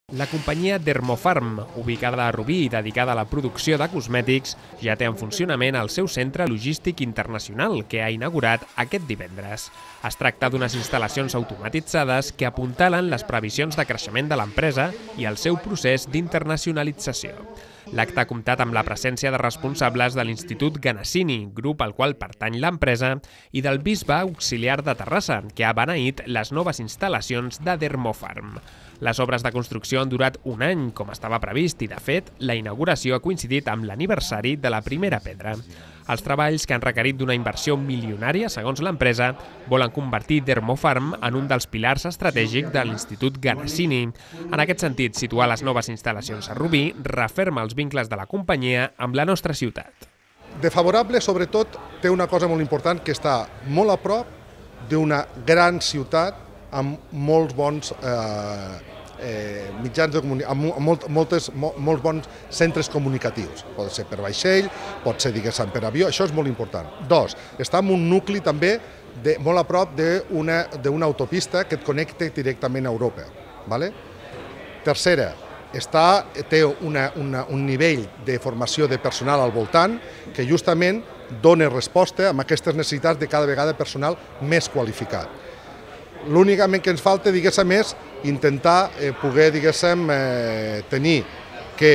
La companyia Dermofarm, ubicada a Rubí i dedicada a la producció de cosmètics, ja té en funcionament el seu centre logístic internacional, que ha inaugurat aquest divendres. Es tracta d'unes instal·lacions automatitzades que apuntalen les previsions de creixement de l'empresa i el seu procés d'internacionalització. L'acte ha comptat amb la presència de responsables de l'Institut Ganasini, grup al qual pertany l'empresa, i del Bisbe Auxiliar de Terrassa, que ha beneït les noves instal·lacions de Dermofarm. Les obres de construcció han durat un any, com estava previst, i, de fet, la inauguració ha coincidit amb l'aniversari de la primera pedra. Els treballs, que han requerit d'una inversió milionària, segons l'empresa, volen convertir Dermofarm en un dels pilars estratègics de l'Institut Ganasini. En aquest sentit, situar les noves instal·lacions a Rubí referma els vincles de la companyia amb la nostra ciutat. De favorable, sobretot, té una cosa molt important, que està molt a prop d'una gran ciutat amb molts bons mitjans de comunicació, amb molts bons centres comunicatius. Pot ser per vaixell, pot ser, diguéssim, per avió, això és molt important. Dos, està en un nucli també molt a prop d'una autopista que et connecta directament a Europa. Tercera, té un nivell de formació de personal al voltant que justament dona resposta a aquestes necessitats de cada vegada personal més qualificat. L'únicament que ens falta, diguéssim, és intentar poder, diguéssim, tenir que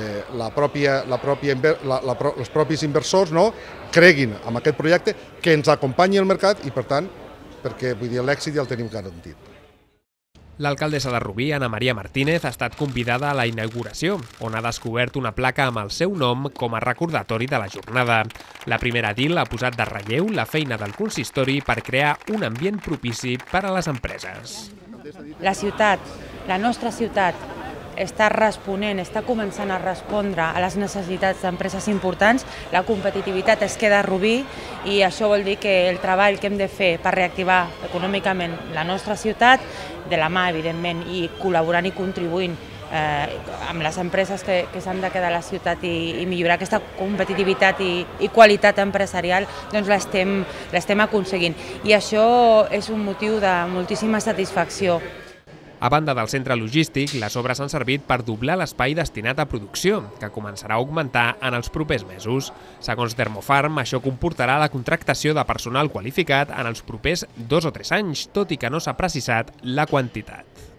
els propis inversors creguin en aquest projecte, que ens acompanyi al mercat i, per tant, perquè l'èxit ja el tenim garantit. L'alcaldessa de Rubí, Ana Maria Martínez, ha estat convidada a la inauguració, on ha descobert una placa amb el seu nom com a recordatori de la jornada. La primera edil ha posat de relleu la feina del consistori per crear un ambient propici per a les empreses. La ciutat, la nostra ciutat, està responent, està començant a respondre a les necessitats d'empreses importants. La competitivitat es queda a Rubí i això vol dir que el treball que hem de fer per reactivar econòmicament la nostra ciutat, de la mà, evidentment, i col·laborant i contribuint amb les empreses que s'han de quedar a la ciutat i millorar aquesta competitivitat i qualitat empresarial, doncs l'estem aconseguint. I això és un motiu de moltíssima satisfacció. A banda del centre logístic, les obres han servit per doblar l'espai destinat a producció, que començarà a augmentar en els propers mesos. Segons Dermofarm, això comportarà la contractació de personal qualificat en els propers 2 o 3 anys, tot i que no s'ha precisat la quantitat.